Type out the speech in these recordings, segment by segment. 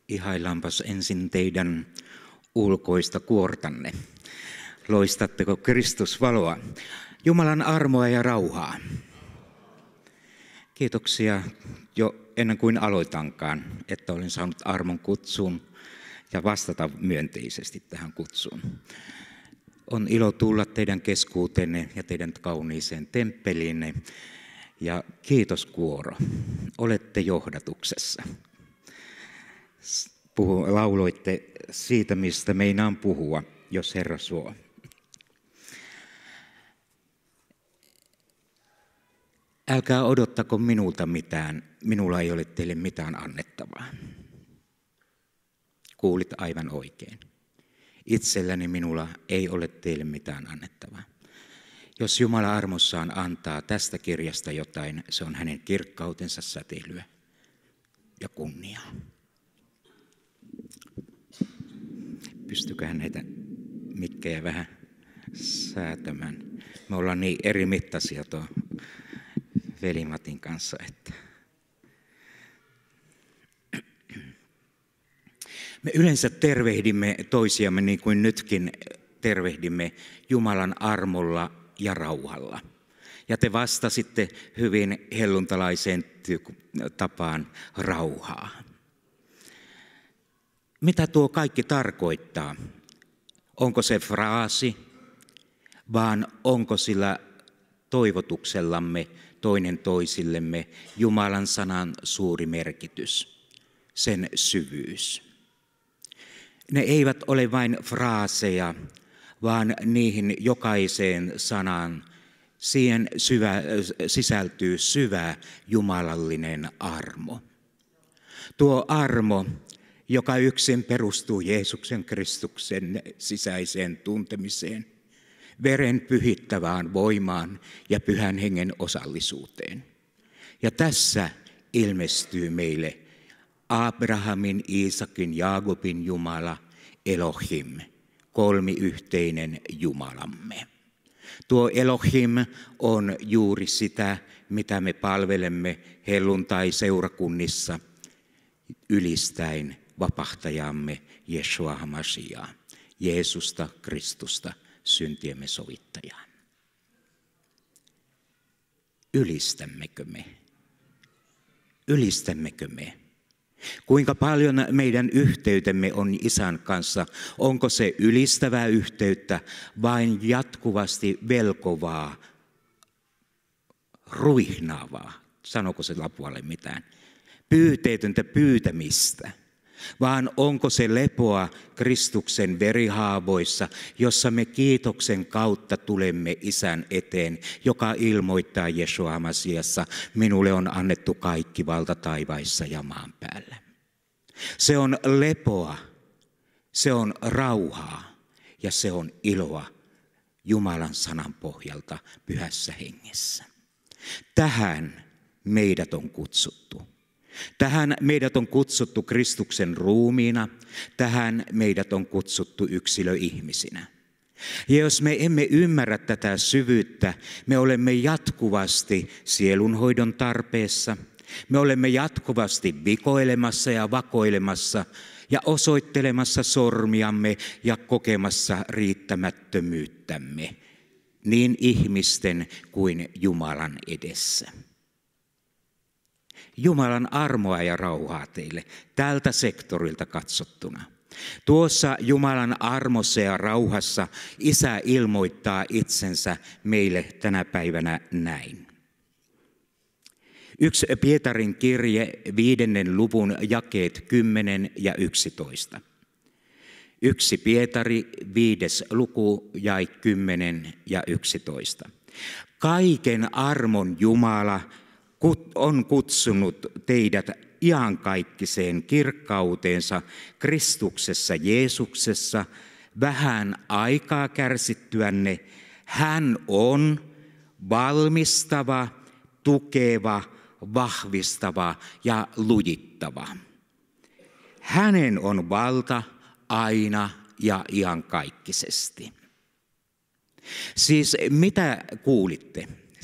Ihaillaanpas ensin teidän ulkoista kuortanne. Loistatteko Kristusvaloa? Jumalan armoa ja rauhaa. Kiitoksia jo ennen kuin aloitankaan, että olen saanut armon kutsuun ja vastata myönteisesti tähän kutsuun. On ilo tulla teidän keskuutenne ja teidän kauniiseen temppeliinne. Ja kiitos kuoro, olette johdatuksessa. Lauloitte siitä, mistä meinaan puhua, jos Herra suo. Älkää odottako minulta mitään, minulla ei ole teille mitään annettavaa. Kuulit aivan oikein. Itselläni minulla ei ole teille mitään annettavaa. Jos Jumala armossaan antaa tästä kirjasta jotain, se on hänen kirkkautensa säteilyä ja kunniaa. Pystyköhän näitä mikkejä vähän säätämään? Me ollaan niin eri mittaisia tuo veli-Matin kanssa, että me yleensä tervehdimme toisiamme niin kuin nytkin tervehdimme Jumalan armolla ja rauhalla. Ja te vastasitte hyvin helluntalaiseen tapaan rauhaa. Mitä tuo kaikki tarkoittaa? Onko se fraasi, vaan onko sillä toivotuksellamme toinen toisillemme Jumalan sanan suuri merkitys, sen syvyys? Ne eivät ole vain fraaseja, vaan niihin jokaiseen sanaan siihen sisältyy syvä jumalallinen armo. Tuo armo, joka yksin perustuu Jeesuksen Kristuksen sisäiseen tuntemiseen, veren pyhittävään voimaan ja pyhän hengen osallisuuteen. Ja tässä ilmestyy meille Abrahamin, Iisakin, Jaakobin Jumala, Elohim, kolmiyhteinen Jumalamme. Tuo Elohim on juuri sitä, mitä me palvelemme helluntai-seurakunnissa ylistäen vapahtajamme Jeshua HaMashiach, Jeesusta Kristusta, syntiemme sovittajaa. Ylistämmekö me? Ylistämmekö me? Kuinka paljon meidän yhteytemme on Isän kanssa? Onko se ylistävää yhteyttä, vain jatkuvasti velkovaa, ruihnaavaa? Sanoko se Lapualle mitään? Pyyteetöntä pyytämistä. Vaan onko se lepoa Kristuksen verihaavoissa, jossa me kiitoksen kautta tulemme Isän eteen, joka ilmoittaa Jeshua HaMashiachissa, minulle on annettu kaikki valta taivaissa ja maan päällä. Se on lepoa, se on rauhaa ja se on iloa Jumalan sanan pohjalta pyhässä hengessä. Tähän meidät on kutsuttu. Tähän meidät on kutsuttu Kristuksen ruumiina, tähän meidät on kutsuttu yksilöihmisinä. Ja jos me emme ymmärrä tätä syvyyttä, me olemme jatkuvasti sielunhoidon tarpeessa, me olemme jatkuvasti vikoilemassa ja vakoilemassa ja osoittelemassa sormiamme ja kokemassa riittämättömyyttämme niin ihmisten kuin Jumalan edessä. Jumalan armoa ja rauhaa teille tältä sektorilta katsottuna. Tuossa Jumalan armossa ja rauhassa Isä ilmoittaa itsensä meille tänä päivänä näin. 1 Pietarin kirje 5. luvun jakeet 10 ja 11. 1 Pietari 5. luku jae 10 ja 11. Kaiken armon Jumala on kutsunut teidät iankaikkiseen kirkkauteensa Kristuksessa Jeesuksessa vähän aikaa kärsittyänne. Hän on valmistava, tukeva, vahvistava ja lujittava. Hänen on valta aina ja iankaikkisesti. Siis mitä kuulitte?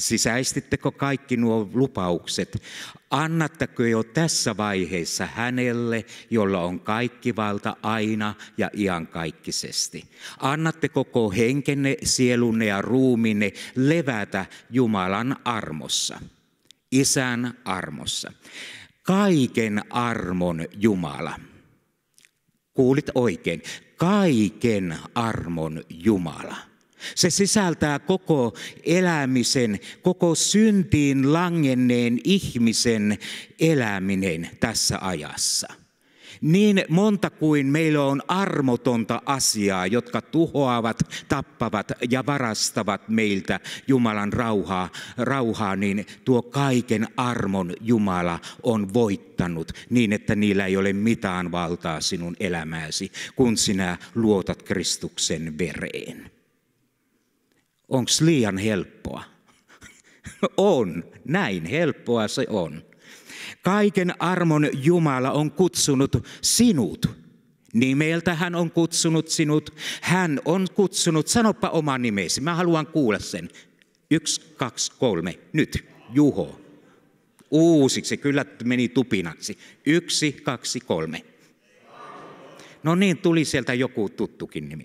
Sisäistitteko kaikki nuo lupaukset? Annatteko jo tässä vaiheessa hänelle, jolla on kaikki valta aina ja iankaikkisesti? Annatte koko henkenne, sielunne ja ruuminne levätä Jumalan armossa, Isän armossa. Kaiken armon Jumala. Kuulit oikein. Kaiken armon Jumala. Se sisältää koko elämisen, koko syntiin langenneen ihmisen eläminen tässä ajassa. Niin monta kuin meillä on armotonta asiaa, jotka tuhoavat, tappavat ja varastavat meiltä Jumalan rauhaa, niin tuo kaiken armon Jumala on voittanut niin, että niillä ei ole mitään valtaa sinun elämääsi, kun sinä luotat Kristuksen vereen. Onko liian helppoa? On, näin helppoa se on. Kaiken armon Jumala on kutsunut sinut. Nimeltä hän on kutsunut sinut. Hän on kutsunut, sanoppa oma nimesi. Mä haluan kuulla sen. 1, 2, 3. Nyt, Juho. Uusiksi, kyllä meni tupinaksi. 1, 2, 3. No niin, tuli sieltä joku tuttukin nimi.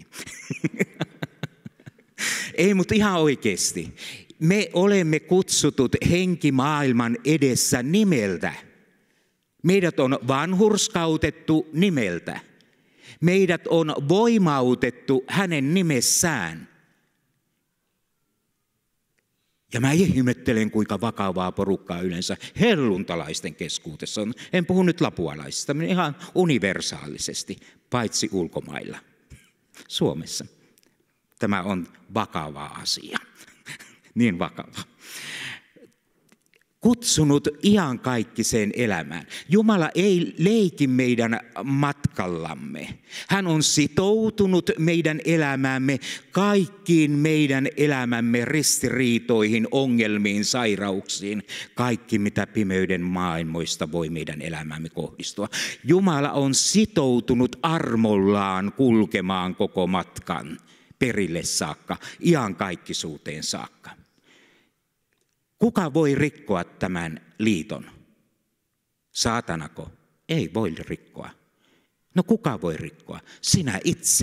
Ei, mutta ihan oikeasti. Me olemme kutsutut henkimaailman edessä nimeltä. Meidät on vanhurskautettu nimeltä. Meidät on voimautettu hänen nimessään. Ja mä ihmettelen, kuinka vakavaa porukkaa yleensä helluntalaisten keskuudessa on. En puhu nyt lapualaisista, mutta ihan universaalisesti, paitsi ulkomailla. Suomessa. Tämä on vakava asia. Niin vakava. Kutsunut iankaikkiseen elämään. Jumala ei leiki meidän matkallamme. Hän on sitoutunut meidän elämäämme, kaikkiin meidän elämämme ristiriitoihin, ongelmiin, sairauksiin. Kaikki, mitä pimeyden maailmoista voi meidän elämäämme kohdistua. Jumala on sitoutunut armollaan kulkemaan koko matkan perille saakka, iankaikkisuuteen saakka. Kuka voi rikkoa tämän liiton? Saatanako? Ei voi rikkoa. No kuka voi rikkoa? Sinä itse.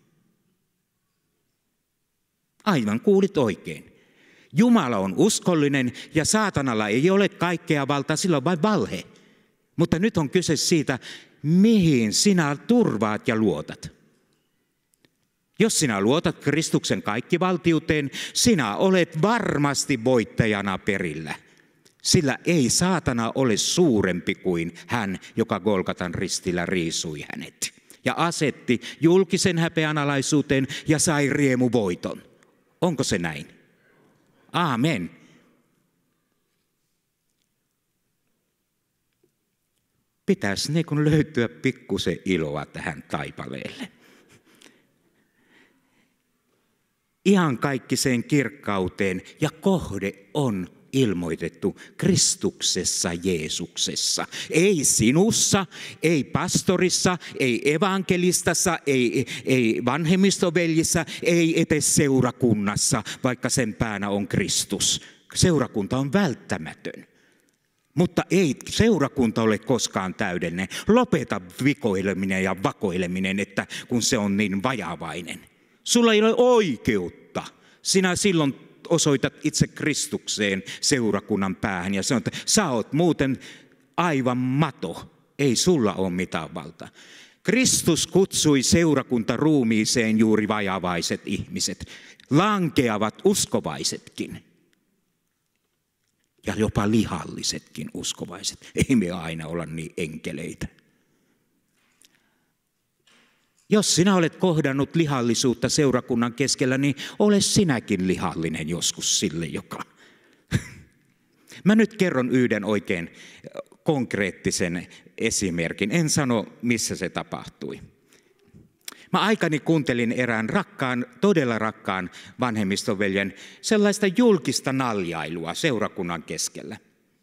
Aivan kuulit oikein. Jumala on uskollinen ja saatanalla ei ole kaikkea valtaa, sillä on vain valhe. Mutta nyt on kyse siitä, mihin sinä turvaat ja luotat. Jos sinä luotat Kristuksen kaikkivaltiuteen, sinä olet varmasti voittajana perillä. Sillä ei saatana ole suurempi kuin hän, joka Golgatan ristillä riisui hänet. Ja asetti julkisen häpeänalaisuuteen ja sai riemuvoiton. Onko se näin? Aamen. Pitäisi niin kuin löytyä pikkusen iloa tähän taipaleelle. Iankaikkiseen kirkkauteen ja kohde on ilmoitettu Kristuksessa Jeesuksessa. Ei sinussa, ei pastorissa, ei evankelistassa, ei vanhemmistoveljissä, ei edes seurakunnassa, vaikka sen päänä on Kristus. Seurakunta on välttämätön. Mutta ei seurakunta ole koskaan täydellinen. Lopeta vikoileminen ja vakoileminen, että kun se on niin vajavainen. Sulla ei ole oikeutta. Sinä silloin osoitat itse Kristukseen seurakunnan päähän ja sanot, että sä oot muuten aivan mato. Ei sulla ole mitään valtaa. Kristus kutsui seurakuntaruumiiseen juuri vajavaiset ihmiset, lankeavat uskovaisetkin ja jopa lihallisetkin uskovaiset. Ei me aina olla niin enkeleitä. Jos sinä olet kohdannut lihallisuutta seurakunnan keskellä, niin ole sinäkin lihallinen joskus sille, joka. Mä nyt kerron yhden oikein konkreettisen esimerkin. En sano, missä se tapahtui. Mä aikani kuuntelin erään todella rakkaan vanhemmistoveljen sellaista julkista naljailua seurakunnan keskellä.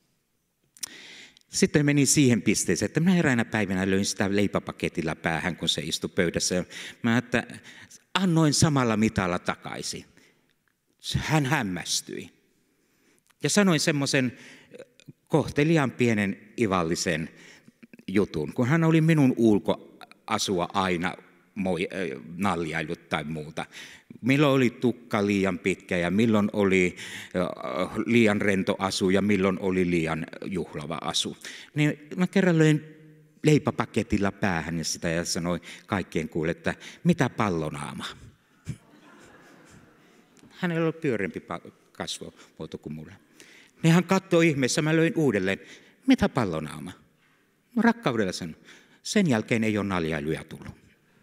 Sitten menin siihen pisteeseen, että minä eräänä päivänä löin sitä leipäpaketilla päähän, kun se istui pöydässä. Mä että annoin samalla mitalla takaisin. Hän hämmästyi. Ja sanoin semmoisen kohteliaan pienen ivallisen jutun, kun hän oli minun ulkoasua aina naljaillut tai muuta. Milloin oli tukka liian pitkä ja milloin oli liian rento asu ja milloin oli liian juhlava asu. Niin mä kerran löin leipäpaketilla päähän ja sitä ja sanoin kaikkien kuulle, että mitä pallonaama. Hänellä oli pyöreämpi kasvomuoto kuin mulla. Niin hän katsoi ihmeessä, mä löin uudelleen, mitä pallonaama? No rakkaudella sanoin, sen jälkeen ei ole naljailuja tullut.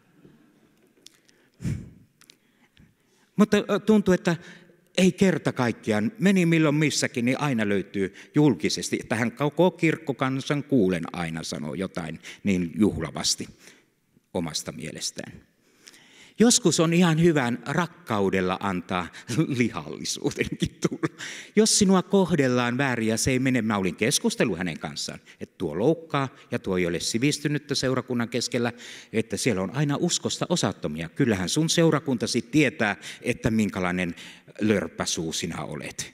Mutta tuntuu, että ei kerta kaikkiaan, meni milloin missäkin, niin aina löytyy julkisesti. Tähän koko kirkkokansan kuulen aina sanoo jotain niin juhlavasti omasta mielestään. Joskus on ihan hyvän rakkaudella antaa lihallisuutenkin tulla. Jos sinua kohdellaan väärin ja se ei mene, mä olin keskustellut hänen kanssaan, että tuo loukkaa ja tuo ei ole sivistynyttä seurakunnan keskellä, että siellä on aina uskosta osattomia. Kyllähän sun seurakuntasi tietää, että minkälainen lörppäsuu sinä olet.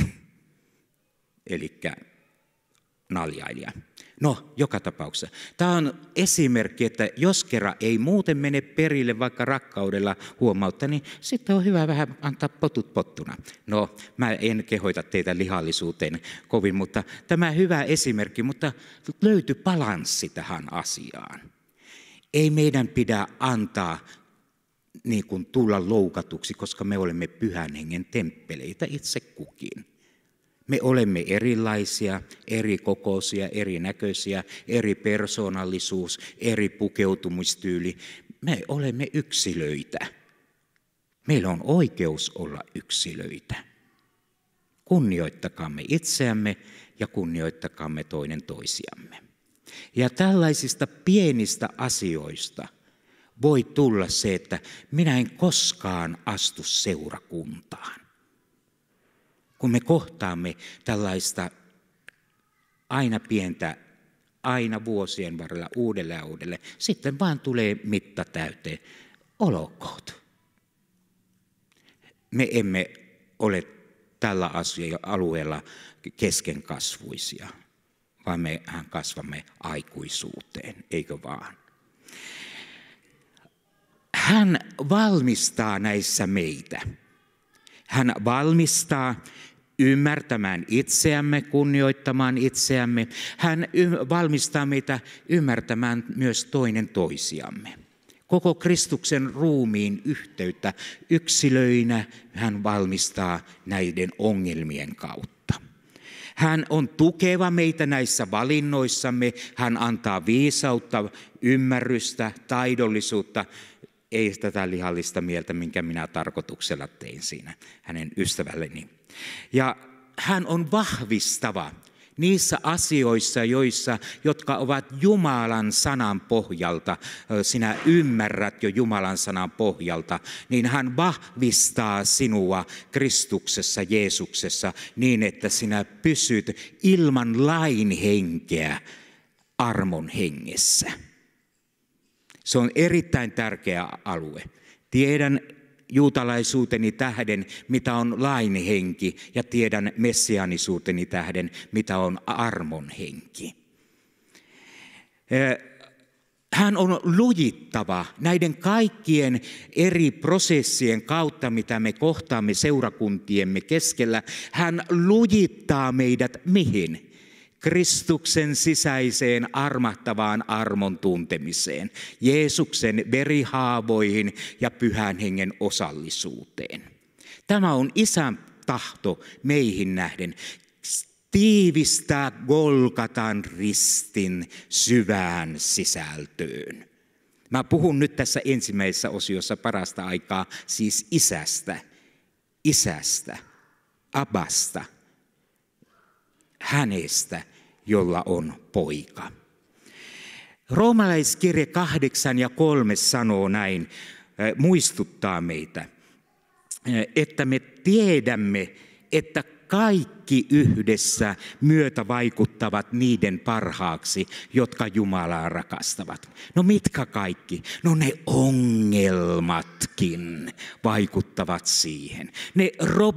Elikkä naljailija. No, joka tapauksessa. Tämä on esimerkki, että jos kerran ei muuten mene perille vaikka rakkaudella huomautta, niin sitten on hyvä vähän antaa potut pottuna. No, mä en kehoita teitä lihallisuuteen kovin, mutta tämä hyvä esimerkki, mutta löytyi balanssi tähän asiaan. Ei meidän pidä antaa niin kuin tulla loukatuksi, koska me olemme Pyhän Hengen temppeleitä itse kukin. Me olemme erilaisia, eri kokoisia, erinäköisiä, eri persoonallisuus, eri pukeutumistyyli. Me olemme yksilöitä. Meillä on oikeus olla yksilöitä. Kunnioittakaamme itseämme ja kunnioittakaamme toinen toisiamme. Ja tällaisista pienistä asioista voi tulla se, että minä en koskaan astu seurakuntaan. Kun me kohtaamme tällaista aina pientä, aina vuosien varrella uudelleen, sitten vaan tulee mitta täyteen. Olkoot. Me emme ole tällä alueella keskenkasvuisia, vaan mehän kasvamme aikuisuuteen, eikö vaan? Hän valmistaa näissä meitä. Hän valmistaa ymmärtämään itseämme, kunnioittamaan itseämme. Hän valmistaa meitä ymmärtämään myös toinen toisiamme. Koko Kristuksen ruumiin yhteyttä yksilöinä hän valmistaa näiden ongelmien kautta. Hän on tukeva meitä näissä valinnoissamme. Hän antaa viisautta, ymmärrystä, taidollisuutta. Ei tätä lihallista mieltä, minkä minä tarkoituksella tein siinä hänen ystävälleni. Ja hän on vahvistava niissä asioissa, jotka ovat Jumalan sanan pohjalta. Sinä ymmärrät jo Jumalan sanan pohjalta, niin hän vahvistaa sinua Kristuksessa, Jeesuksessa, niin että sinä pysyt ilman lain henkeä armon hengessä. Se on erittäin tärkeä alue. Tiedän juutalaisuuteni tähden, mitä on lain henki, ja tiedän messiaanisuuteni tähden, mitä on armon henki. Hän on lujittava näiden kaikkien eri prosessien kautta, mitä me kohtaamme seurakuntiemme keskellä. Hän lujittaa meidät mihin? Kristuksen sisäiseen armahtavaan armon tuntemiseen, Jeesuksen verihaavoihin ja Pyhän Hengen osallisuuteen. Tämä on Isän tahto meihin nähden. Tiivistää Golgatan ristin syvään sisältöön. Mä puhun nyt tässä ensimmäisessä osiossa parasta aikaa siis isästä, Abasta. Hänestä, jolla on poika. Roomalaiskirje 8:3 sanoo näin, muistuttaa meitä, että me tiedämme, että kaikki yhdessä myötä vaikuttavat niiden parhaaksi, jotka Jumalaa rakastavat. No mitkä kaikki? No ne ongelmatkin vaikuttavat siihen. Ne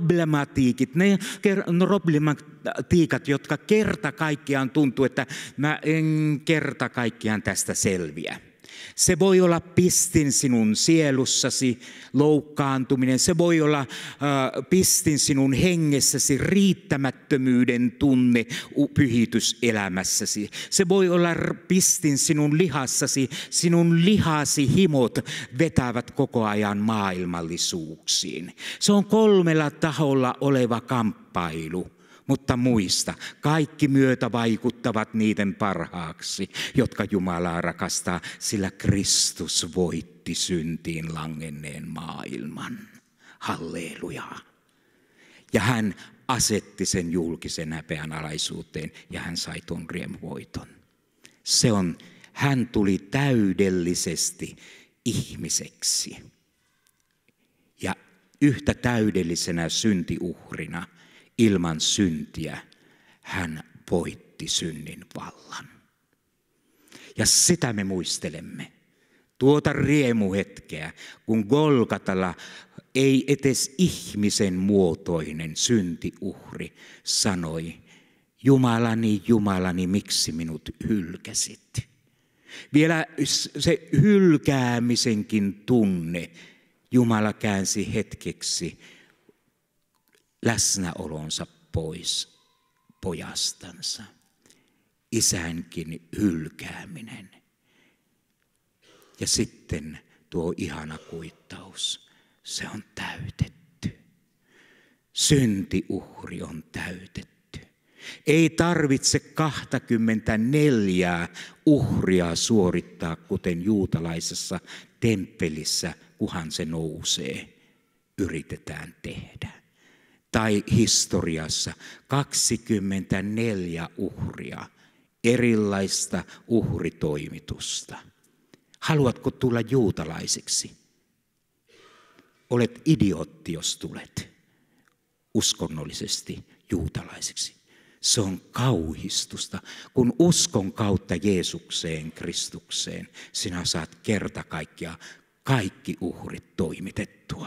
problematiikat, jotka kerta kaikkiaan tuntuu, että mä en kerta kaikkiaan tästä selviä. Se voi olla pistin sinun sielussasi, loukkaantuminen. Se voi olla pistin sinun hengessäsi, riittämättömyyden tunne pyhityselämässäsi. Se voi olla pistin sinun lihassasi, sinun lihasi himot vetävät koko ajan maailmallisuuksiin. Se on 3 taholla oleva kamppailu. Mutta muista, kaikki myötä vaikuttavat niiden parhaaksi, jotka Jumalaa rakastaa, sillä Kristus voitti syntiin langenneen maailman. Halleluja. Ja hän asetti sen julkisen häpeän alaisuuteen ja hän sai tuon riemuvoiton. Hän tuli täydellisesti ihmiseksi ja yhtä täydellisenä syntiuhrina. Ilman syntiä hän voitti synnin vallan. Ja sitä me muistelemme. Tuota riemuhetkeä, kun Golgatalla ei edes ihmisen muotoinen syntiuhri sanoi, Jumalani, Jumalani, miksi minut hylkäsit? Vielä se hylkäämisenkin tunne Jumala käänsi hetkeksi läsnäolonsa pois pojastansa. Isänkin hylkääminen. Ja sitten tuo ihana kuittaus, se on täytetty. Syntiuhri on täytetty. Ei tarvitse 24 uhria suorittaa, kuten juutalaisessa temppelissä, kunhan se nousee, yritetään tehdä. Tai historiassa 24 uhria, erilaista uhritoimitusta. Haluatko tulla juutalaiseksi? Olet idiootti, jos tulet uskonnollisesti juutalaiseksi. Se on kauhistusta. Kun uskon kautta Jeesukseen, Kristukseen, sinä saat kerta kaikkiaan kaikki uhrit toimitettua.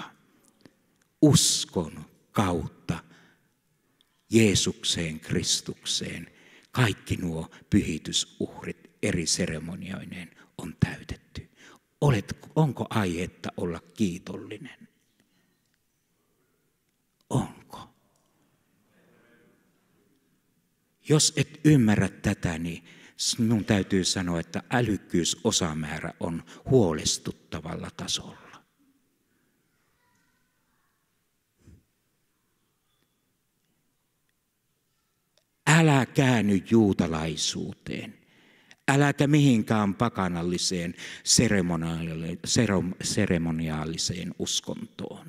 Uskon kautta Jeesukseen, Kristukseen, kaikki nuo pyhitysuhrit eri seremonioineen on täytetty. Onko aihetta olla kiitollinen? Onko? Jos et ymmärrä tätä, niin minun täytyy sanoa, että älykkyysosamäärä on huolestuttavalla tasolla. Älä käänny juutalaisuuteen, äläkä mihinkään pakanalliseen seremoniaaliseen uskontoon.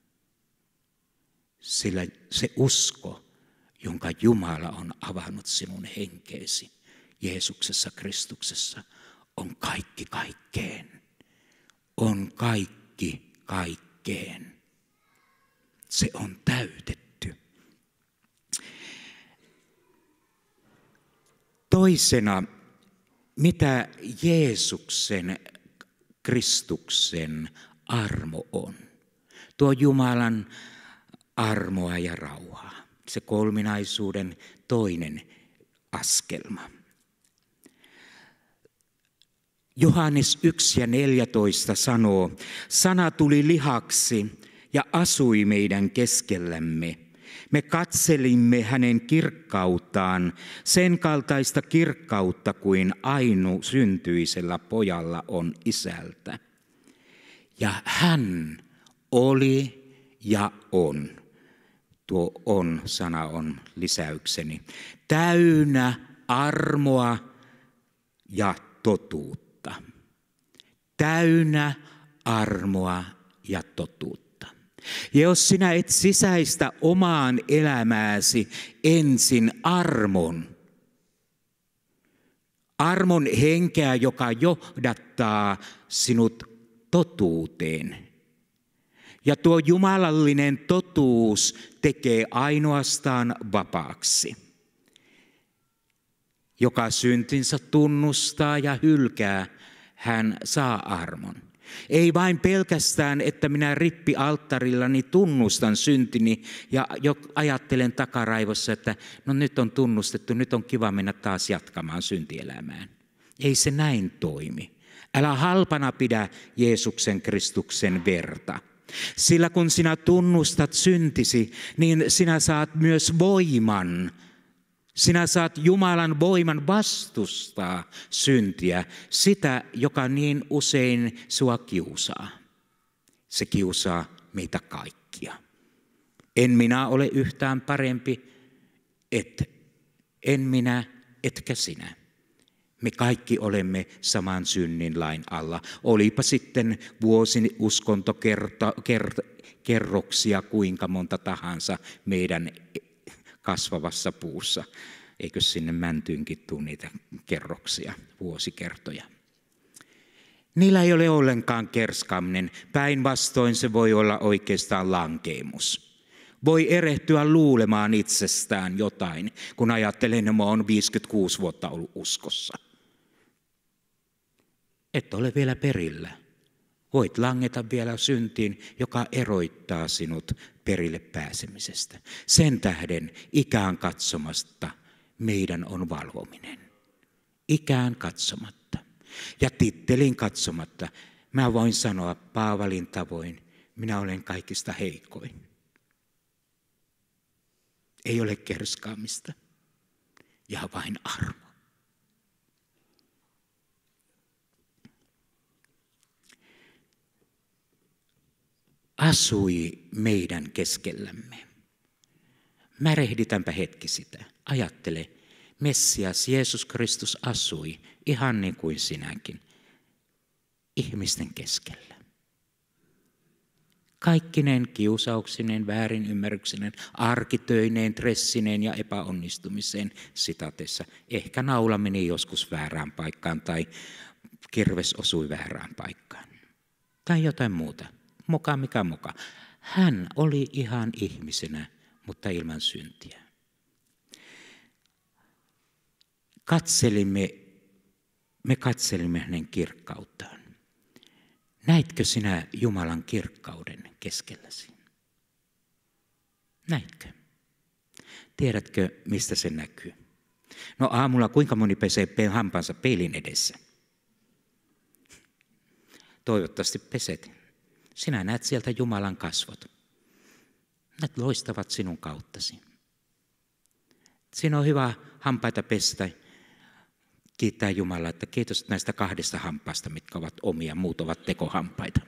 Sillä se usko, jonka Jumala on avannut sinun henkeesi Jeesuksessa Kristuksessa, on kaikki kaikkeen. On kaikki kaikkeen. Se on täytetty. Toisena, mitä Jeesuksen, Kristuksen armo on? Tuo Jumalan armoa ja rauhaa. Se kolminaisuuden toinen askelma. Johannes 1:14 sanoo, sana tuli lihaksi ja asui meidän keskellämme. Me katselimme hänen kirkkauttaan, sen kaltaista kirkkautta kuin ainu syntyisellä pojalla on isältä. Ja hän oli ja on. Tuo on-sana on lisäykseni. Täynnä armoa ja totuutta. Täynnä armoa ja totuutta. Ja jos sinä et sisäistä omaan elämääsi ensin armon henkeä, joka johdattaa sinut totuuteen, Ja tuo jumalallinen totuus tekee ainoastaan vapaaksi. Joka syntinsä tunnustaa ja hylkää, hän saa armon. Ei vain pelkästään, että minä rippialttarillani tunnustan syntini ja ajattelen takaraivossa, että no nyt on tunnustettu, nyt on kiva mennä taas jatkamaan syntielämään. Ei se näin toimi. Älä halpana pidä Jeesuksen Kristuksen verta. Sillä kun sinä tunnustat syntisi, niin sinä saat myös voiman. Sinä saat Jumalan voiman vastustaa syntiä, sitä, joka niin usein sua kiusaa. Se kiusaa meitä kaikkia. En minä ole yhtään parempi, en minä, etkä sinä. Me kaikki olemme saman synnin lain alla. Olipa sitten vuosiuskontokerroksia kuinka monta tahansa meidän kasvavassa puussa. Eikö sinne mäntyynkin tule niitä kerroksia, vuosikertoja? Niillä ei ole ollenkaan kerskaaminen. Päinvastoin se voi olla oikeastaan lankeemus. Voi erehtyä luulemaan itsestään jotain, kun ajattelee, että mä oon 56 vuotta ollut uskossa. Et ole vielä perillä. Voit langeta vielä syntiin, joka eroittaa sinut perille pääsemisestä. Sen tähden ikään katsomatta meidän on valvominen. Ikään katsomatta. Ja tittelin katsomatta. Mä voin sanoa Paavalin tavoin, minä olen kaikista heikoin. Ei ole kerskaamista ja vain armo. Asui meidän keskellämme. Märehditänpä hetki sitä. Ajattele, Messias Jeesus Kristus asui ihan niin kuin sinäkin ihmisten keskellä. Kaikkineen kiusauksineen, väärinymmärryksineen, arkitöineen, stressineen ja epäonnistumiseen sitatessa. Ehkä naula meni joskus väärään paikkaan tai kirves osui väärään paikkaan. Tai jotain muuta. Moka mikä moka. Hän oli ihan ihmisenä, mutta ilman syntiä. Me katselimme hänen kirkkauttaan. Näitkö sinä Jumalan kirkkauden keskelläsi? Näitkö? Tiedätkö, mistä se näkyy? No aamulla kuinka moni pesee hampaansa peilin edessä? Toivottavasti peset. Sinä näet sieltä Jumalan kasvot. Ne loistavat sinun kauttasi. Siinä on hyvä hampaita pestä. Kiittää Jumalaa, että kiitos näistä 2 hampaasta, mitkä ovat omia, muut ovat tekohampaita.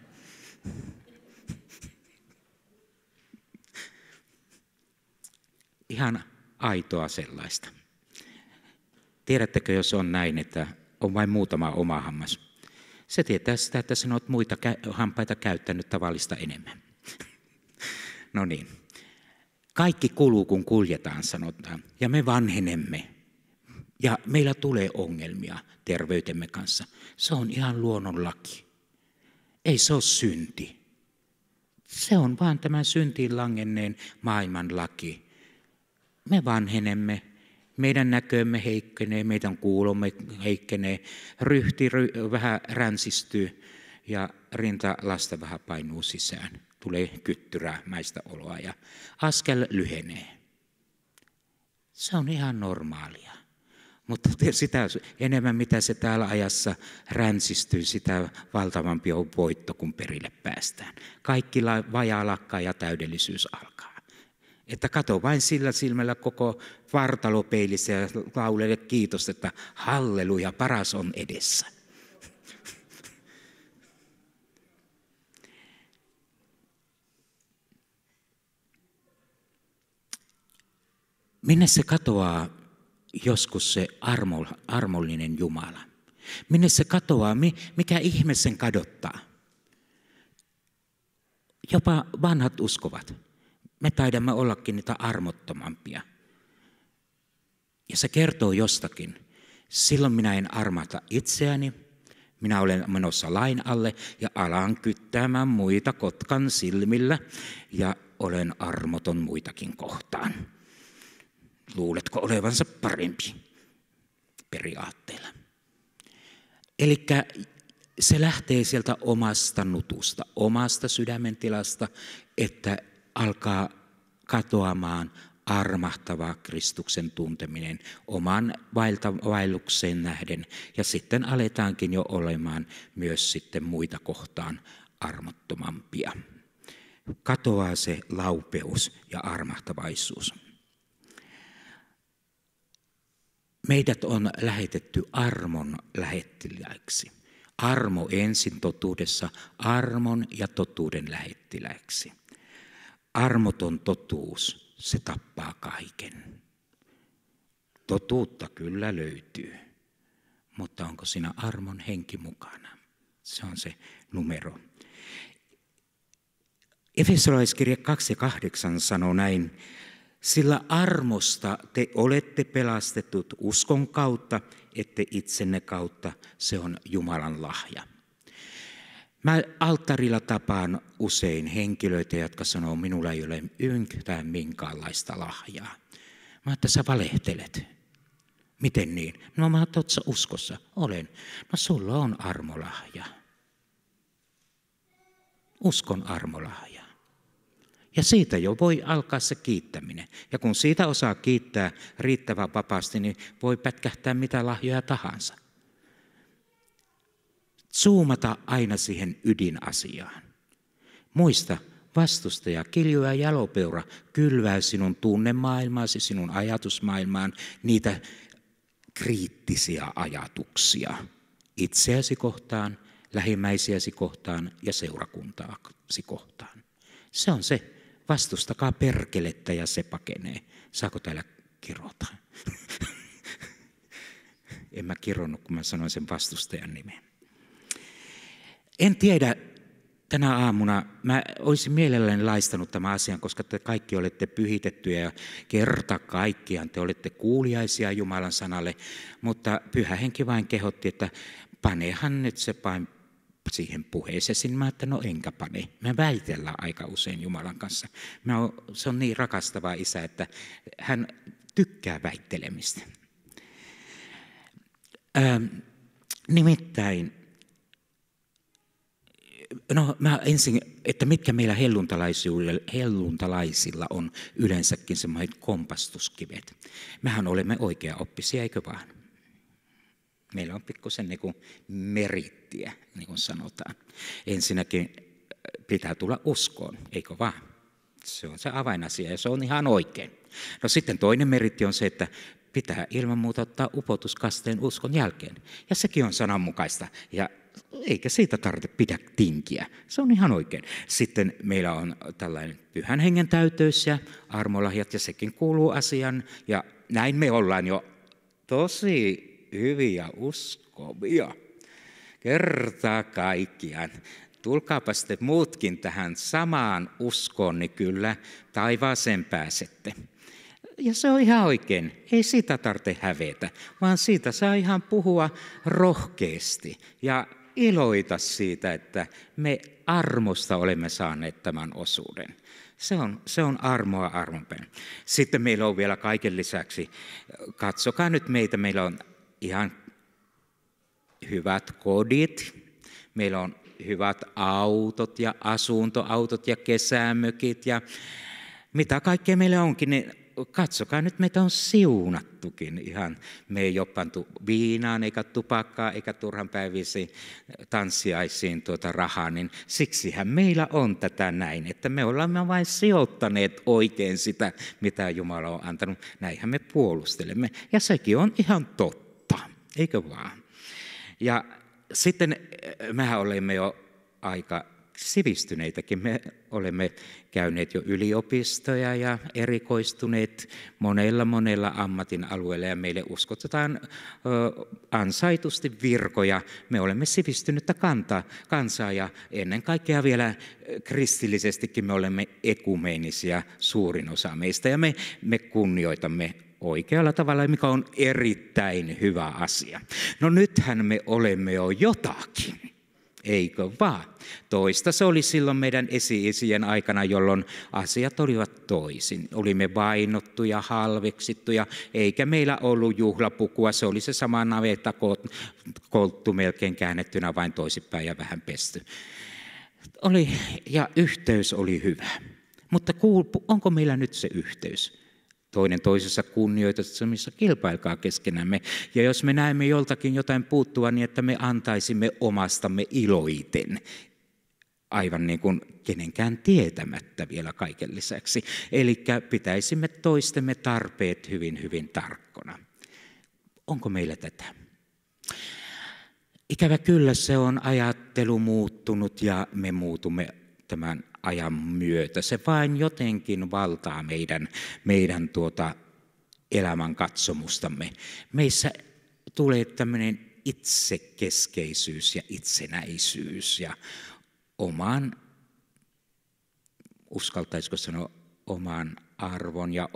Ihan aitoa sellaista. Tiedättekö, jos on näin, että on vain muutama oma hammas? Se tietää sitä, että sinä olet muita hampaita käyttänyt tavallista enemmän. No niin. Kaikki kuluu, kun kuljetaan, sanotaan. Ja me vanhenemme. Ja meillä tulee ongelmia terveytemme kanssa. Se on ihan luonnonlaki. Ei se ole synti. Se on vaan tämän syntiin langenneen maailman laki. Me vanhenemme. Meidän näkömme heikkenee, meidän kuulomme heikkenee, ryhti vähän ränsistyy ja rintalasta vähän painuu sisään. Tulee kyttyrämäistä oloa ja askel lyhenee. Se on ihan normaalia. Mutta sitä enemmän mitä se täällä ajassa ränsistyy, sitä valtavampi on voitto, kun perille päästään. Kaikki vajaa lakkaa ja täydellisyys alkaa. Että kato vain sillä silmällä koko vartalopeilissä ja laulele kiitos, että halleluja, paras on edessä. Minne se katoaa joskus se armollinen Jumala? Minne se katoaa? Mikä ihme sen kadottaa? Jopa vanhat uskovat. Me taidamme ollakin niitä armottomampia. Ja se kertoo jostakin. Silloin minä en armata itseäni, Minä olen menossa lain alle ja alan kyttäämään muita kotkan silmillä ja olen armoton muitakin kohtaan. Luuletko olevansa parempi periaatteella? Eli se lähtee sieltä omasta nutusta, omasta sydämentilasta, että alkaa katoamaan armahtava Kristuksen tunteminen oman vaellukseen nähden. Ja sitten aletaankin jo olemaan myös sitten muita kohtaan armottomampia. Katoaa se laupeus ja armahtavaisuus. Meidät on lähetetty armon lähettiläiksi. Armo ensin totuudessa, armon ja totuuden lähettiläiksi. Armoton totuus, se tappaa kaiken. Totuutta kyllä löytyy, mutta onko siinä armon henki mukana? Se on se numero. Efesolaiskirja 2:8 sanoo näin: sillä armosta te olette pelastetut uskon kautta, ette itsenne kautta, se on Jumalan lahja. Mä alttarilla tapaan usein henkilöitä, jotka sanoo, minulla ei ole yhtään minkäänlaista lahjaa. Mä että sä valehtelet. Miten niin? No mä oot uskossa. Olen. No sulla on armolahja. Uskon armolahja. Ja siitä jo voi alkaa se kiittäminen. Ja kun siitä osaa kiittää riittävän vapaasti, niin voi pätkähtää mitä lahjoja tahansa. Zoomata aina siihen ydinasiaan. Muista, vastustaja, kilju ja jalopeura kylvää sinun tunnemaailmaasi, sinun ajatusmaailmaan niitä kriittisiä ajatuksia itseäsi kohtaan, lähimmäisiäsi kohtaan ja seurakuntaasi kohtaan. Se on se. Vastustakaa perkelettä ja se pakenee. Saako täällä kirota? En mä kironnut, kun mä sanoin sen vastustajan nimen. En tiedä, tänä aamuna mä olisin mielelläni laistanut tämän asian, koska te kaikki olette pyhitettyjä ja kerta kaikkiaan te olette kuuliaisia Jumalan sanalle, mutta Pyhä Henki vain kehotti, että panehan nyt se siihen puheeseen. Mä että no enkä pane. Me väitellään aika usein Jumalan kanssa. Se on niin rakastava isä, että hän tykkää väittelemistä. Nimittäin, no mä ensin, että mitkä meillä helluntalaisilla on yleensäkin semmoiset kompastuskivet. Mehän olemme oikeaoppisia, eikö vaan? Meillä on pikkusen niin kuin merittiä, niin kuin sanotaan. Ensinnäkin pitää tulla uskoon, eikö vaan? Se on se avainasia ja se on ihan oikein. No sitten toinen meritti on se, että pitää ilman muuta ottaa upotuskasteen uskon jälkeen. Ja sekin on sananmukaista ja eikä siitä tarvitse pidä tinkiä. Se on ihan oikein. Sitten meillä on tällainen Pyhän Hengen täyteys ja armolahjat ja sekin kuuluu asiaan. Ja näin me ollaan jo tosi hyviä uskovia. Kerta kaikkiaan. Tulkaapa sitten muutkin tähän samaan uskoon, niin kyllä taivaaseen pääsette. Ja se on ihan oikein. Ei siitä tarvitse hävetä, vaan siitä saa ihan puhua rohkeasti ja iloita siitä, että me armosta olemme saaneet tämän osuuden. Se on armoa armonpäin. Sitten meillä on vielä kaiken lisäksi, katsokaa nyt meitä, meillä on ihan hyvät kodit, meillä on hyvät autot ja asuntoautot ja kesämökit ja mitä kaikkea meillä onkin, niin katsokaa nyt, meitä on siunattukin ihan. Me ei ole pantu viinaan, eikä tupakkaa, eikä turhanpäiväisiin tanssiaisiin rahaa, niin siksihän meillä on tätä näin, että me olemme vain sijoittaneet oikein sitä, mitä Jumala on antanut. Näinhän me puolustelemme, ja sekin on ihan totta, eikö vaan? Ja sitten mehän olemme jo aika sivistyneitäkin. Me olemme käyneet jo yliopistoja ja erikoistuneet monella ammatin alueella ja meille uskotetaan ansaitusti virkoja. Me olemme sivistynyttä kansaa ja ennen kaikkea vielä kristillisestikin me olemme ekumeenisia suurin osa meistä ja me kunnioitamme oikealla tavalla, mikä on erittäin hyvä asia. No nythän me olemme jo jotakin, eikö vaan? Toista se oli silloin meidän esi-isien aikana, jolloin asiat olivat toisin. Olimme vainottuja, halveksittuja, eikä meillä ollut juhlapukua. Se oli se sama navetta kolttu melkein käännettynä vain toisinpäin ja vähän pesty. Ja yhteys oli hyvä. Mutta onko meillä nyt se yhteys? Toinen toisessa kunnioituksessa, kilpailkaa keskenämme. Ja jos me näemme joltakin jotain puuttua, niin että me antaisimme omastamme iloiten, aivan niin kuin kenenkään tietämättä vielä kaiken lisäksi. Eli pitäisimme toistemme tarpeet hyvin, hyvin tarkkona. Onko meillä tätä? Ikävä kyllä se on ajattelu muuttunut ja me muutumme tämän ajan myötä. Se vain jotenkin valtaa meidän elämän katsomustamme. Meissä tulee tämmöinen itsekeskeisyys ja itsenäisyys ja uskaltaisiko sanoa oman arvon ja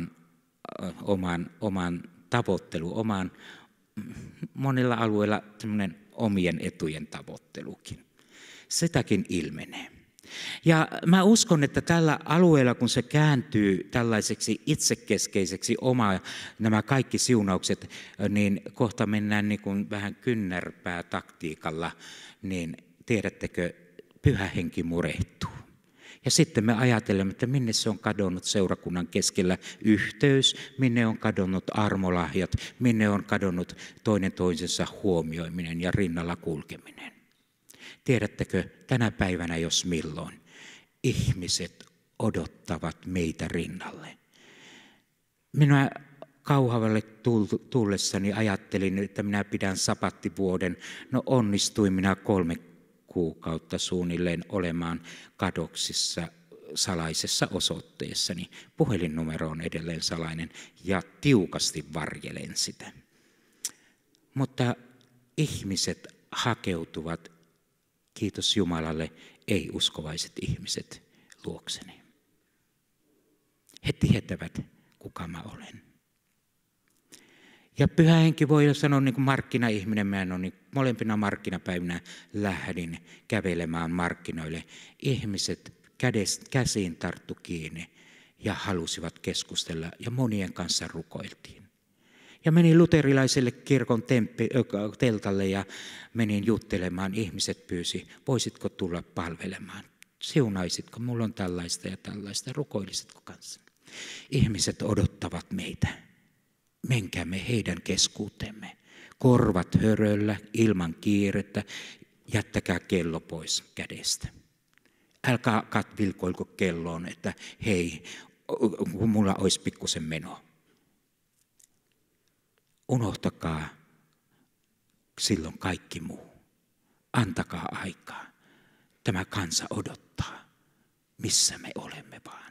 oman tavoittelu, monilla alueilla tämmöinen omien etujen tavoittelukin. Sitäkin ilmenee. Ja mä uskon, että tällä alueella, kun se kääntyy tällaiseksi itsekeskeiseksi nämä kaikki siunaukset, niin kohta mennään niin kuin vähän kynnärpää taktiikalla, niin tiedättekö, Pyhä Henki murehtuu. Ja sitten me ajattelemme, että minne se on kadonnut seurakunnan keskellä yhteys, minne on kadonnut armolahjat, minne on kadonnut toinen toisensa huomioiminen ja rinnalla kulkeminen. Tiedättekö, tänä päivänä jos milloin ihmiset odottavat meitä rinnalle. Minä Kauhavalle tullessani ajattelin, että minä pidän sapattivuoden. No onnistuin minä 3 kuukautta suunnilleen olemaan kadoksissa salaisessa osoitteessani. Puhelinnumero on edelleen salainen ja tiukasti varjelen sitä. Mutta ihmiset hakeutuvat, kiitos Jumalalle, ei-uskovaiset ihmiset luokseni. He tietävät, kuka mä olen. Ja Pyhä Henki voi sanoa niin kuin markkinaihminen, molempina markkinapäivinä lähdin kävelemään markkinoille. Ihmiset käsiin tarttu kiinni ja halusivat keskustella ja monien kanssa rukoiltiin. Ja menin luterilaiselle kirkon teltalle ja menin juttelemaan. Ihmiset pyysi, voisitko tulla palvelemaan? Siunaisitko? Mulla on tällaista ja tällaista. Rukoilisitko kanssa? Ihmiset odottavat meitä. Menkäämme heidän keskuuteemme. Korvat höröllä, ilman kiirettä. Jättäkää kello pois kädestä. Älkää vilkoilko kelloon, että hei, kun mulla olisi pikkusen meno. Unohtakaa silloin kaikki muu. Antakaa aikaa. Tämä kansa odottaa, missä me olemme vaan.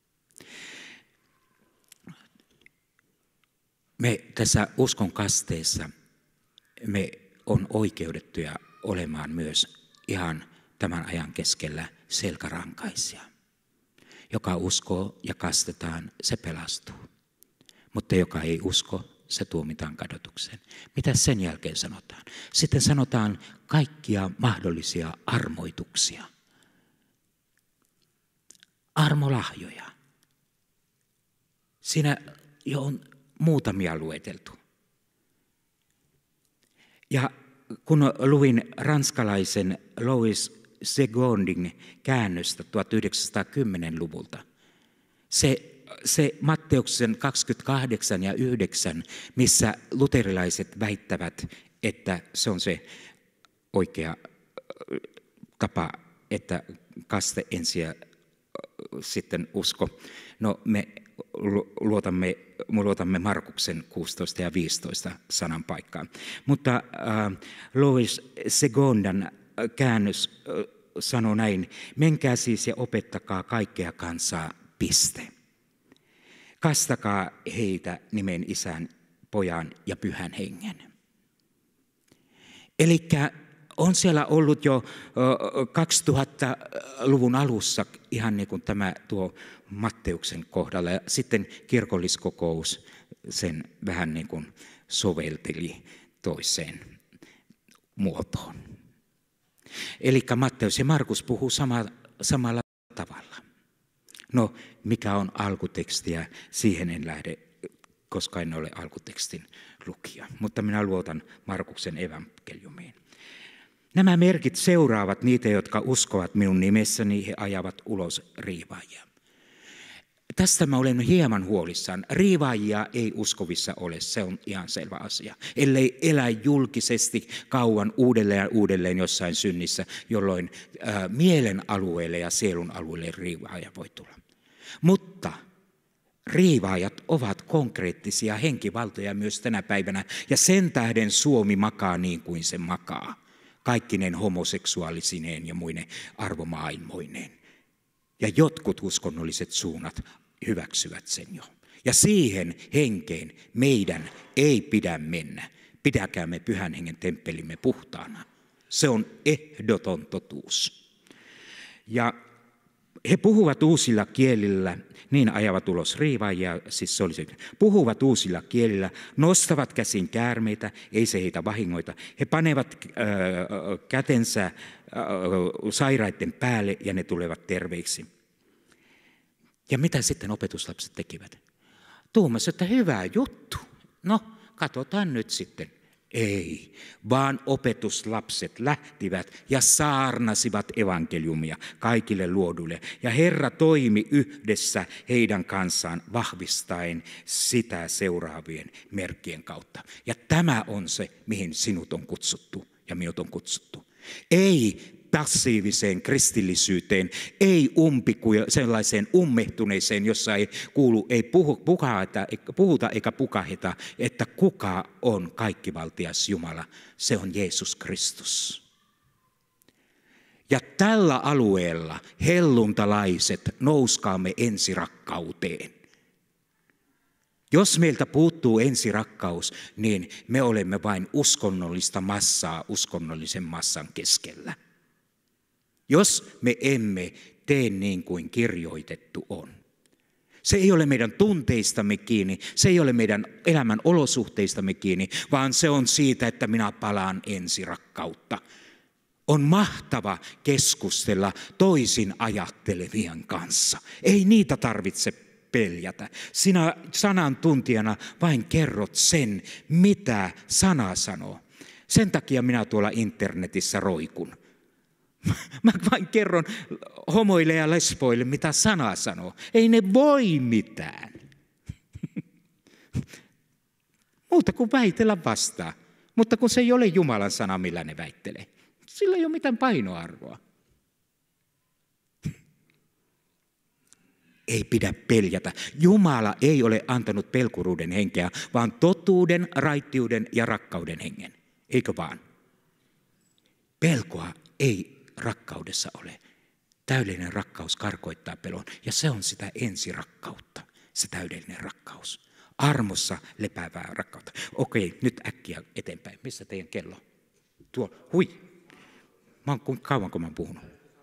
Me tässä uskon kasteessa me on oikeudettuja olemaan myös ihan tämän ajan keskellä selkärankaisia. Joka uskoo ja kastetaan, se pelastuu. Mutta joka ei usko, se tuomitaan kadotukseen. Mitä sen jälkeen sanotaan? Sitten sanotaan kaikkia mahdollisia armoituksia. Armolahjoja. Siinä jo on muutamia lueteltu. Ja kun luin ranskalaisen Louis Segondin käännöstä 1910-luvulta, se Matteuksen 28 ja 9, missä luterilaiset väittävät, että se on se oikea tapa, että kaste ensin ja sitten usko. No me luotamme Markuksen 16 ja 15 sanan paikkaan. Mutta Louis Segondan käännös sanoo näin, menkää siis ja opettakaa kaikkea kansaa, piste. Kastakaa heitä nimen Isän, Pojan ja Pyhän Hengen. Elikkä on siellä ollut jo 2000-luvun alussa ihan niin kuin tuo Matteuksen kohdalla ja sitten kirkolliskokous sen vähän niin kuin sovelteli toiseen muotoon. Eli Matteus ja Markus puhuu samalla tavalla. No, mikä on alkutekstiä, siihen en lähde, koska en ole alkutekstin lukija. Mutta minä luotan Markuksen evankeliumiin. Nämä merkit seuraavat niitä, jotka uskovat minun nimessäni, he ajavat ulos riivaajia. Tästä mä olen hieman huolissaan. Riivaajia ei uskovissa ole, se on ihan selvä asia. Ellei elä julkisesti kauan uudelleen jossain synnissä, jolloin mielen alueelle ja sielun alueelle riivaaja voi tulla. Mutta riivaajat ovat konkreettisia henkivaltoja myös tänä päivänä, ja sen tähden Suomi makaa niin kuin se makaa. Kaikkinen homoseksuaalisineen ja muine arvomaailmoineen. Ja jotkut uskonnolliset suunnat hyväksyvät sen jo. Ja siihen henkeen meidän ei pidä mennä. Pidäkäämme Pyhän Hengen temppelimme puhtaana. Se on ehdoton totuus. Ja he puhuvat uusilla kielillä, niin ajavat ulos riivaajia, siis se oli se, puhuvat uusilla kielillä, nostavat käsin käärmeitä, ei se heitä vahingoita. He panevat kätensä sairaiden päälle ja ne tulevat terveiksi. Ja mitä sitten opetuslapset tekivät? Tuumasivat, että hyvä juttu. No, katsotaan nyt sitten. Ei, vaan opetuslapset lähtivät ja saarnasivat evankeliumia kaikille luoduille. Ja Herra toimi yhdessä heidän kanssaan vahvistaen sitä seuraavien merkkien kautta. Ja tämä on se, mihin sinut on kutsuttu ja minut on kutsuttu. Ei passiiviseen kristillisyyteen, ei sellaiseen ummehtuneeseen, jossa ei kuulu, ei puhuta eikä pukaheta, että kuka on kaikkivaltias Jumala. Se on Jeesus Kristus. Ja tällä alueella helluntalaiset nouskaamme ensirakkauteen. Jos meiltä puuttuu ensirakkaus, niin me olemme vain uskonnollista massaa uskonnollisen massan keskellä. Jos me emme tee niin kuin kirjoitettu on. Se ei ole meidän tunteistamme kiinni, se ei ole meidän elämän olosuhteistamme kiinni, vaan se on siitä, että minä palaan ensirakkautta. On mahtava keskustella toisin ajattelevien kanssa. Ei niitä tarvitse peljätä. Sinä sanan tuntijana vain kerrot sen, mitä sana sanoo. Sen takia minä tuolla internetissä roikun. Mä vain kerron homoille ja lesboille, mitä sana sanoo. Ei ne voi mitään. Muuta kuin väitellä vastaan. Mutta kun se ei ole Jumalan sana, millä ne väittelee. Sillä ei ole mitään painoarvoa. Ei pidä peljätä. Jumala ei ole antanut pelkuruuden henkeä, vaan totuuden, raittiuden ja rakkauden hengen. Eikö vaan? Pelkoa ei rakkaudessa ole. Täydellinen rakkaus karkoittaa pelon, ja se on sitä ensirakkautta, se täydellinen rakkaus. Armossa lepäävää rakkautta. Okei, nyt äkkiä eteenpäin. Missä teidän kello? Hui. Kauanko mä oon puhunut?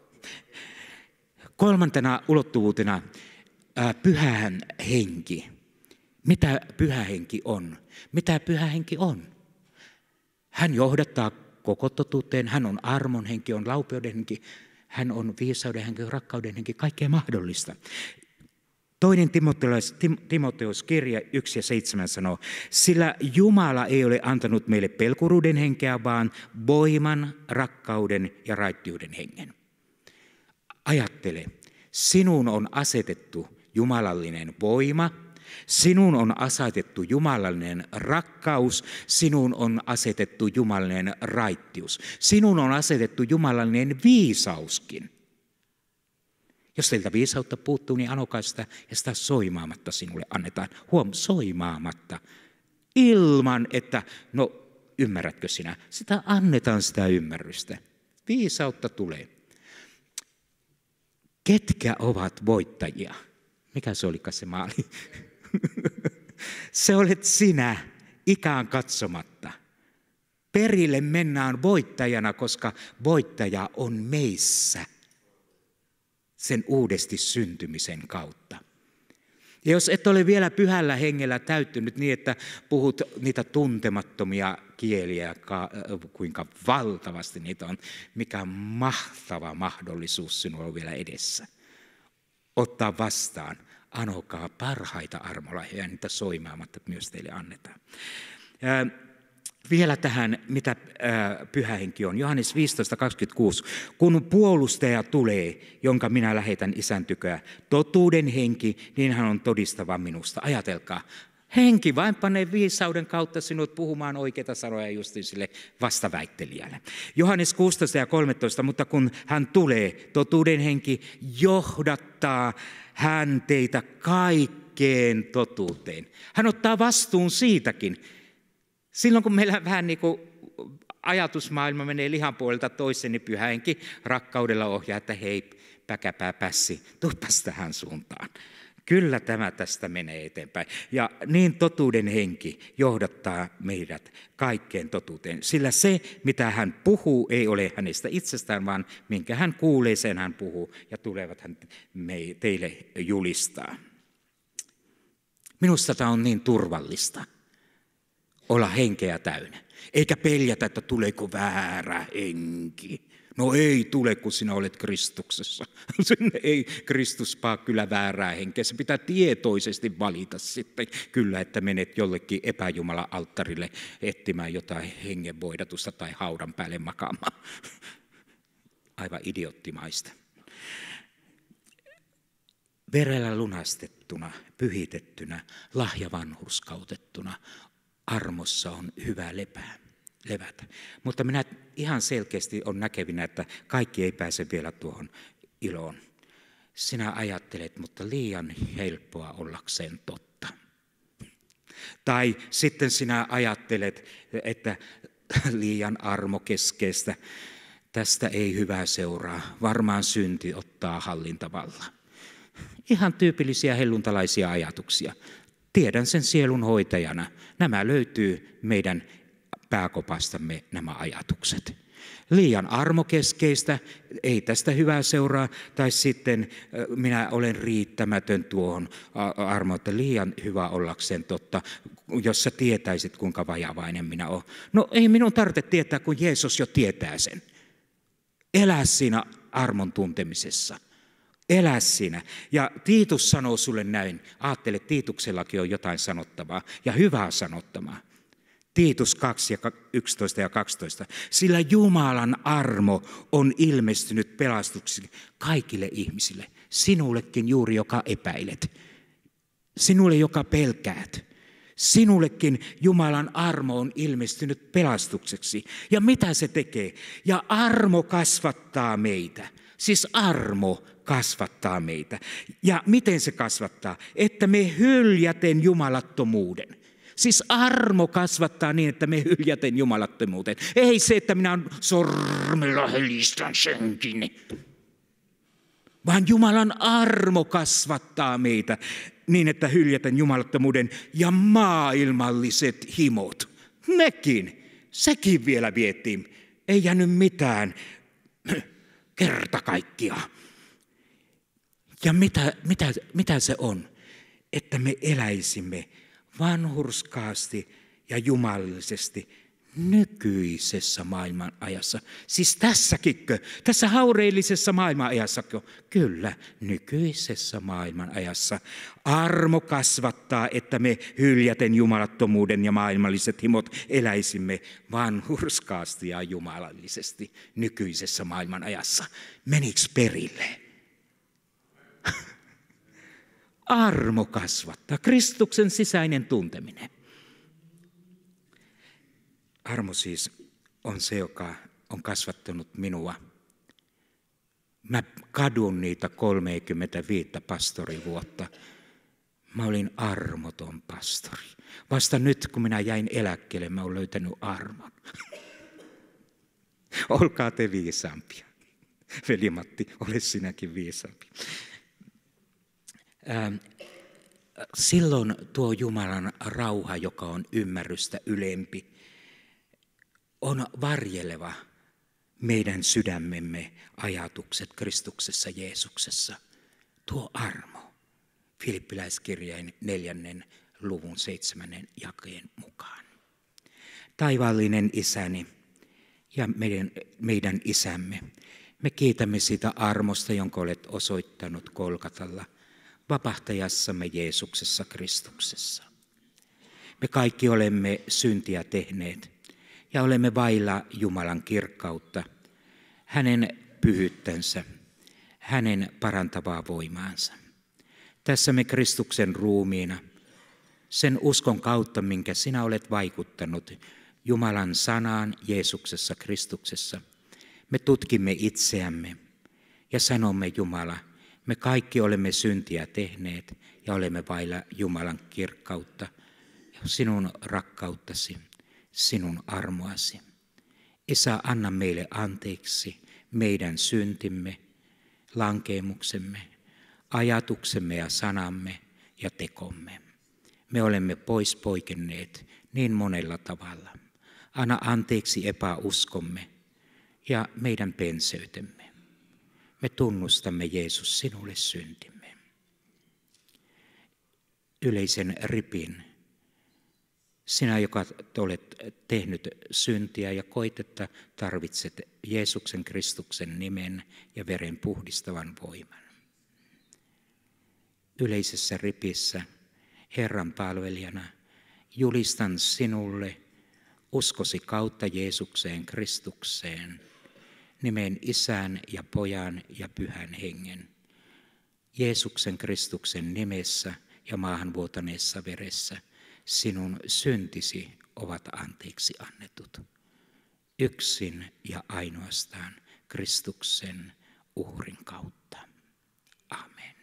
Kolmantena ulottuvuutena pyhä henki. Mitä pyhä henki on? Mitä pyhä henki on? Hän johdattaa koko totuuteen. Hän on armon henki, on laupeuden henki. Hän on viisauden henki, rakkauden henki, kaikkea mahdollista. Toinen Timoteus kirja 1:7 sanoo, sillä Jumala ei ole antanut meille pelkuruuden henkeä, vaan voiman, rakkauden ja raittiuden hengen. Ajattele, sinun on asetettu jumalallinen voima, sinun on asetettu jumalallinen rakkaus, sinun on asetettu jumalallinen raittius, sinun on asetettu jumalallinen viisauskin. Jos teiltä viisautta puuttuu, niin anokaa sitä ja sitä soimaamatta sinulle annetaan. Soimaamatta. Ilman, että, ymmärrätkö sinä? Sitä annetaan sitä ymmärrystä. Viisautta tulee. Ketkä ovat voittajia? Mikä se olikaan se maali? Se olet sinä, ikään katsomatta. Perille mennään voittajana, koska voittaja on meissä sen uudesti syntymisen kautta. Ja jos et ole vielä pyhällä hengellä täyttynyt niin, että puhut niitä tuntemattomia kieliä, kuinka valtavasti niitä on, mikä mahtava mahdollisuus sinulla on vielä edessä. Ottaa vastaan, anokaa parhaita armolahjoja, niitä soimaamatta myös teille annetaan. Vielä tähän, mitä Pyhä Henki on. Johannes 15:26. Kun puolustaja tulee, jonka minä lähetän Isän tyköä, totuuden henki, niin hän on todistava minusta. Ajatelkaa, henki vain panee viisauden kautta sinut puhumaan oikeita sanoja justiin sille vastaväittelijälle. Johannes 16:13. Mutta kun hän tulee, totuuden henki johdattaa hän teitä kaikkeen totuuteen. Hän ottaa vastuun siitäkin. Silloin kun meillä vähän niin kuin ajatusmaailma menee lihan puolelta toiseen, niin Pyhä Henki rakkaudella ohjaa, että hei, päkäpää pässi, tuuppas tähän suuntaan. Kyllä tämä tästä menee eteenpäin. Ja niin totuuden henki johdattaa meidät kaikkeen totuuteen. Sillä se, mitä hän puhuu, ei ole hänestä itsestään, vaan minkä hän kuulee, sen hän puhuu ja tulevat hän teille julistaa. Minusta tämä on niin turvallista. Olla henkeä täynnä, eikä peljätä, että tuleeko väärä henki. No ei tule, kun sinä olet Kristuksessa. Sinne ei Kristus paa kyllä väärää henkeä. Se pitää tietoisesti valita sitten kyllä, että menet jollekin epäjumala-alttarille etsimään jotain hengenvoidatusta tai haudan päälle makaamaan. Aivan idioottimaista. Verellä lunastettuna, pyhitettynä, lahjavanhurskautettuna, armossa on hyvä levätä. Mutta minä ihan selkeästi on näkevinä, että kaikki ei pääse vielä tuohon iloon. Sinä ajattelet, mutta liian helppoa ollakseen totta. Tai sitten sinä ajattelet, että liian armokeskeistä, tästä ei hyvää seuraa, varmaan synti ottaa hallintavallan. Ihan tyypillisiä helluntalaisia ajatuksia. Tiedän sen sielun hoitajana. Nämä löytyy meidän pääkopastamme, nämä ajatukset. Liian armokeskeistä, ei tästä hyvää seuraa, tai sitten minä olen riittämätön tuohon armoon, että liian hyvä ollakseen totta, jos sä tietäisit, kuinka vajavainen minä olen. No ei minun tarvitse tietää, kun Jeesus jo tietää sen. Elä siinä armon tuntemisessa. Elä siinä. Ja Tiitus sanoo sulle näin. Aattele, Tiituksellakin on jotain sanottavaa ja hyvää sanottavaa. Tiitus 2, 11 ja 12. Sillä Jumalan armo on ilmestynyt pelastukselle kaikille ihmisille. Sinullekin juuri, joka epäilet. Sinulle, joka pelkäät. Sinullekin Jumalan armo on ilmestynyt pelastukseksi. Ja mitä se tekee? Ja armo kasvattaa meitä. Siis armo kasvattaa meitä. Ja miten se kasvattaa? Että me hyljäten jumalattomuuden. Siis armo kasvattaa niin, että me hyljäten jumalattomuuden. Ei se, että minä sormella helistän senkin. Vaan Jumalan armo kasvattaa meitä niin, että hyljäten jumalattomuuden ja maailmalliset himot. Sekin vielä vietiin. Ei jäänyt mitään kerta kaikkiaan. Ja mitä se on? Että me eläisimme vanhurskaasti ja jumalallisesti nykyisessä maailman ajassa. Siis tässäkinkö? Tässä haureellisessa maailman ajassako? Kyllä, nykyisessä maailman ajassa. Armo kasvattaa, että me hyljäten jumalattomuuden ja maailmalliset himot eläisimme vanhurskaasti ja jumalallisesti nykyisessä maailman ajassa. Meniks perille? Armo kasvattaa, Kristuksen sisäinen tunteminen. Armo siis on se, joka on kasvattanut minua. Mä kadun niitä 35 pastorivuotta. Mä olin armoton pastori. Vasta nyt, kun minä jäin eläkkeelle, mä olen löytänyt armon. Olkaa te viisaampia. Veli-Matti, ole sinäkin viisaampi. Silloin tuo Jumalan rauha, joka on ymmärrystä ylempi, on varjeleva meidän sydämemme ajatukset Kristuksessa Jeesuksessa. Tuo armo. Filippiläiskirjeen 4. luvun 7. jakeen mukaan. Taivaallinen Isäni ja meidän Isämme, me kiitämme siitä armosta, jonka olet osoittanut Golgatalla, vapahtajassamme Jeesuksessa Kristuksessa. Me kaikki olemme syntiä tehneet ja olemme vailla Jumalan kirkkautta, hänen pyhyyttänsä, hänen parantavaa voimaansa. Tässä me Kristuksen ruumiina, sen uskon kautta, minkä sinä olet vaikuttanut Jumalan sanaan Jeesuksessa Kristuksessa, me tutkimme itseämme ja sanomme Jumala, me kaikki olemme syntiä tehneet ja olemme vailla Jumalan kirkkautta, sinun rakkauttasi, sinun armoasi. Isä, anna meille anteeksi meidän syntimme, lankeemuksemme, ajatuksemme ja sanamme ja tekomme. Me olemme pois poikenneet niin monella tavalla. Anna anteeksi epäuskomme ja meidän penseytemme. Me tunnustamme, Jeesus, sinulle syntimme. Yleisen ripin. Sinä, joka olet tehnyt syntiä ja koit, että tarvitset Jeesuksen Kristuksen nimen ja veren puhdistavan voiman. Yleisessä ripissä Herran palvelijana julistan sinulle uskosi kautta Jeesukseen Kristukseen, nimen Isän ja Pojan ja Pyhän Hengen. Jeesuksen Kristuksen nimessä ja maahan vuotaneessa veressä sinun syntisi ovat anteeksi annetut. Yksin ja ainoastaan Kristuksen uhrin kautta. Amen.